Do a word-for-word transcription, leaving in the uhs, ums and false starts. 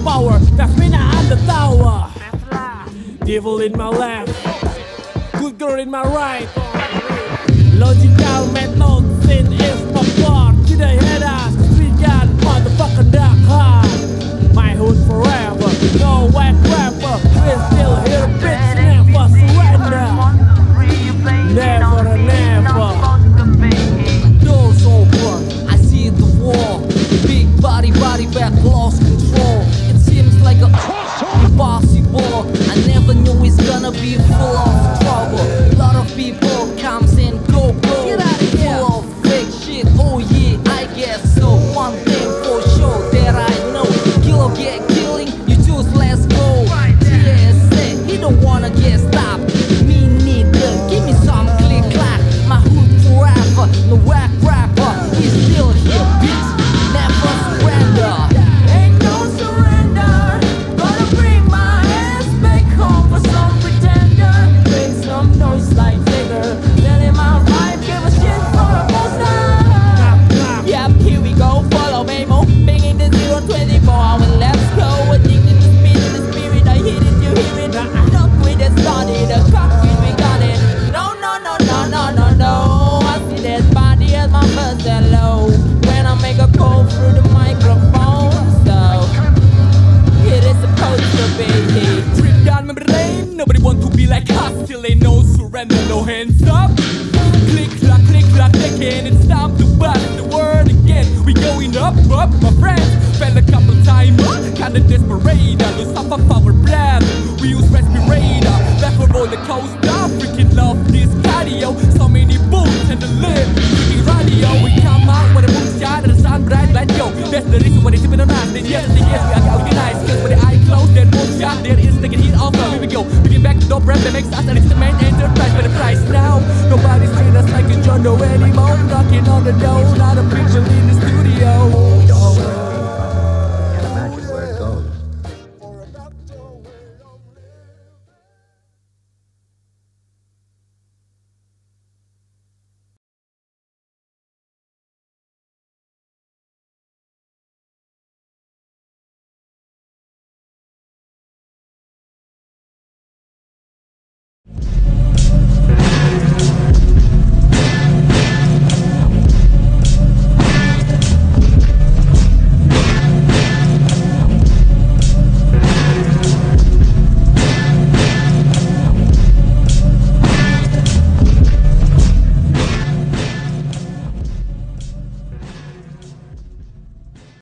power. That's me now at the tower. Devil in my left, good girl in my right. Logical methods in is my part. Today head ass, street gun, motherfucking dark heart. My hood forever, no whack rapper. We're still here, bitch, never surrender. Never and never. Doors open, I see the wall. Big body, body back, lost control. It seems like a impossible. I never knew it's gonna be full of trouble. A lot of people comes and go, go. Get out of here. Full of fake shit, oh yeah, I guess so. One thing for sure that I know. Kill or get killing, you choose, let's go. T S A, he don't wanna get stopped. Me neither, give me some click clack. My hood forever, no whack rapper. He's still here, bitch, never surrender. Ain't no surrender. Gonna bring my ass back home for some pretender. Make some noise like Tigger. Letting my vibe give a shit for a poster. Yep, here we go, follow me, mo. Banging the zero twenty-four hour, let's go. Addicted to speed in the spirit, I hit it, you hear it. Look, we just started, the cockpit, we got it. No, no, no, no, no, no, no. I see that body as my first hello. When I make a call through the microphone, so it is supposed to be. Drip down my brain, nobody want to be like us. Still ain't no surrender, no hands up. Click, clack, click, clack, again. It's time to bust the word again. We going up, up, my friends. Fell a couple times, kinda desperate. Lose half of our breath. We use respirator, back for roller coaster. Freaking love this cardio. So many boots and the lid. Freaking radio, we come out with a moonshine and the sun bright like yo. That's the reason why they sipping on us. They yes, they yes, we are organized. Cause when the eye closed, then moonshine, there is taking heat off. Here we go, we get back to dope rap that makes us and it's the main enterprise for the price now. Nobody's treating us like a John Doe anymore. Knocking on the door, not a people in the studio.